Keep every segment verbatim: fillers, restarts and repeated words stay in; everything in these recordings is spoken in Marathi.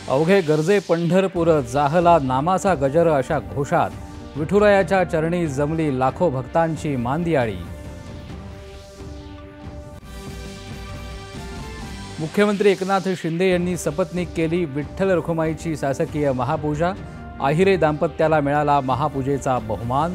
अवघे गरजे पंढरपूर जाहला नामाचा गजर अशा घोषात विठुरायाच्या चरणी जमली लाखो भक्तांची मांदियाळी। मुख्यमंत्री एकनाथ शिंदे यांनी सपत्नीक केली विठ्ठल रखुमाईची शासकीय महापूजा। आहिरे दाम्पत्याला मिळाला महापूजेचा बहुमान।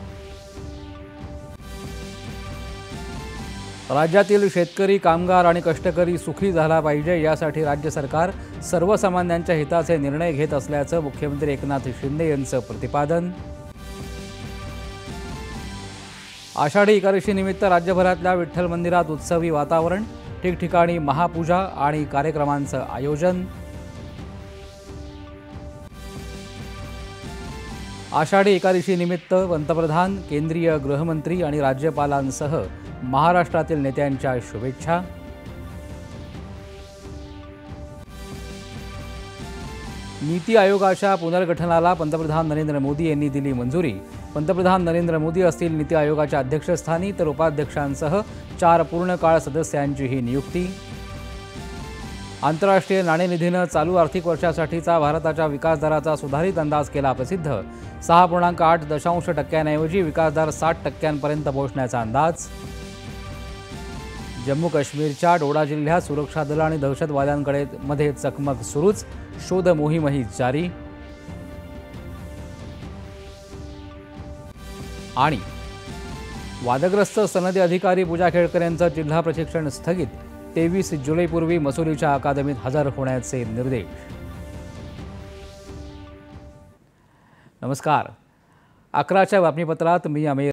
राज्यातील शेतकरी कामगार आणि कष्टकरी सुखी झाला पाहिजे यासाठी राज्य सरकार सर्वसामान्यांच्या हिताचे निर्णय घेत असल्याचं मुख्यमंत्री एकनाथ शिंदे यांचं प्रतिपादन। आषाढी एकादशी निमित्त राज्यभरातल्या विठ्ठल मंदिरात उत्सवी वातावरण, ठिकठिकाणी महापूजा आणि कार्यक्रमांचं आयोजन। आषाढी एकादशी निमित्त पंतप्रधान, केंद्रीय गृहमंत्री आणि राज्यपालांसह महाराष्ट्रातील नेत्यांच्या शुभेच्छा। नीति आयोगाच्या पुनर्गठनाला पंतप्रधान नरेंद्र मोदी यांनी दिली मंजुरी। पंतप्रधान नरेंद्र मोदी असतील नीति आयोगाच्या अध्यक्षस्थानी, तर उपाध्यक्षांसह चार पूर्णकाळ सदस्यांची ही नियुक्ती। आंतरराष्ट्रीय नाणेनिधीनं चालू आर्थिक वर्षासाठीचा भारताच्या विकासदराचा सुधारित अंदाज केला प्रसिद्ध। सहा पूर्णांक आठ दशांश टक्क्यांऐवजी विकासदर साठ टक्क्यांपर्यंत पोहोचण्याचा अंदाज। जम्मू काश्मीरच्या डोडा जिल्ह्यात सुरक्षा दल आणि दहशतवाद्यांकडे मध्ये चकमक सुरूच, शोध मोहीमही जारी। आणि वादग्रस्त सनदी अधिकारी पूजा केळकर यांचं जिल्हा प्रशिक्षण स्थगित। तेवीस जुलैपूर्वी मसुरीच्या अकादमीत हजर होण्याचे निर्देश। नमस्कार, अकराच्या बातमीपत्रात मी अमेर